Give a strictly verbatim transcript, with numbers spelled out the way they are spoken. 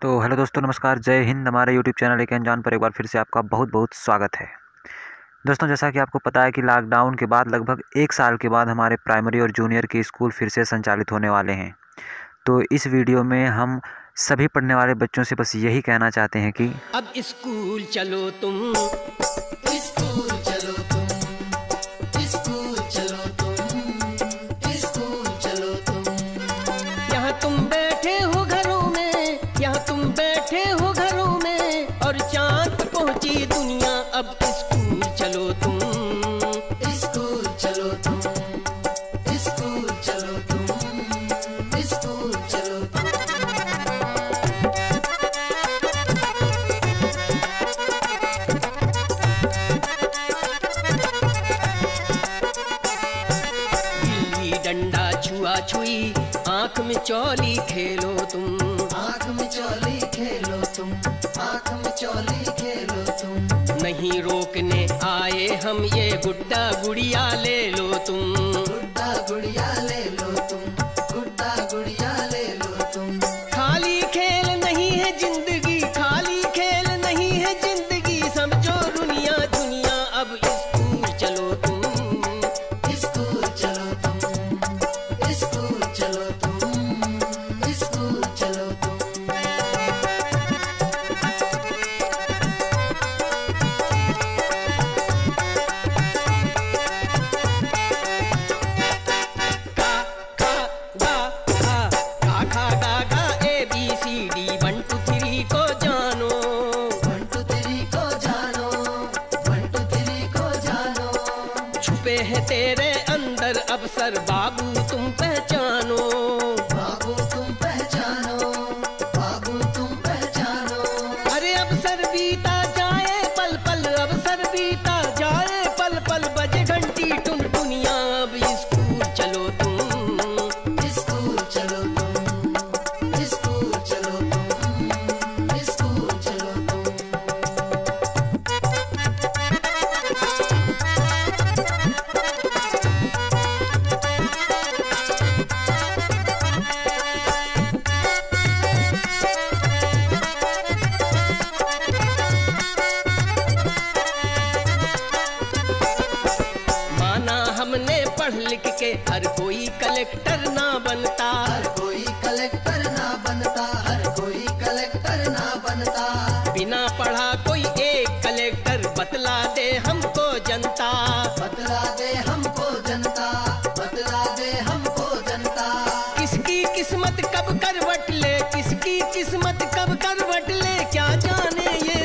तो हेलो दोस्तों, नमस्कार, जय हिंद। हमारे यूट्यूब चैनल एक अनजान पर एक बार फिर से आपका बहुत बहुत स्वागत है। दोस्तों, जैसा कि आपको पता है कि लॉकडाउन के बाद लगभग एक साल के बाद हमारे प्राइमरी और जूनियर के स्कूल फिर से संचालित होने वाले हैं। तो इस वीडियो में हम सभी पढ़ने वाले बच्चों से बस यही कहना चाहते हैं कि अब स्कूल चलो तुम, स्कूल चलो तुम, स्कूल चलो तुम, स्कूल चलो तुम। यहाँ तुम बैठे हो घरों में, यहाँ तुम बैठे हो घरों में, और चाँद पे पहुँची दुनिया। अब स्कूल चलो तुम, स्कूल चलो तुम, स्कूल चलो तुम, स्कूल चलो तुम। गिल्ली डंडा छुआ छुई, आँख में चौली खेलो तुम। आँख में चौली खेलो तुम, आँख में चौली खेलो तुम। नहीं रोकने आए हम, ये गुड्डा गुड़िया ले लो तुम। गुड्डा गुड़िया ले लो तुम, गुड्डा गुड़िया ले लो तुम। खाली खेल नहीं है जिंदगी, खाली खेल नहीं है जिंदगी, समझो दुनिया दुनिया। अब स्कूल चलो तुम, स्कूल चलो तुम, स्कूल चलो तुम, स्कूल चलो तुम। का खा गा खा, का खा गा गा A B C D, one two three को जानो। वन टू थ्री को जानो, वन टू थ्री को जानो। छुपे हैं तेरे अंदर अवसर, बाबू तुम पहचानो। बाबू तुम पहचानो, बाबू तुम पहचानो। अरे अवसर बीता जाए पल पल, अवसर बीता जाए पल पल, बजे घंटी टुन दुनिया। अब स्कूल चलो तुम, स्कूल चलो तुम, स्कूल चलो तुम, स्कूल चलो तुम। माना हमने पढ़ लिख के हर कोई कलेक्टर ना बनता। हर कोई कलेक्टर ना बनता, हर कोई कलेक्टर ना बनता। बिना पढ़ा कोई एक कलेक्टर बतला दे हमको जनता। बतला दे हमको जनता, बतला दे हमको जनता। किसकी किस्मत कब करवट ले, किसकी किस्मत कब करवट ले, क्या जाने ये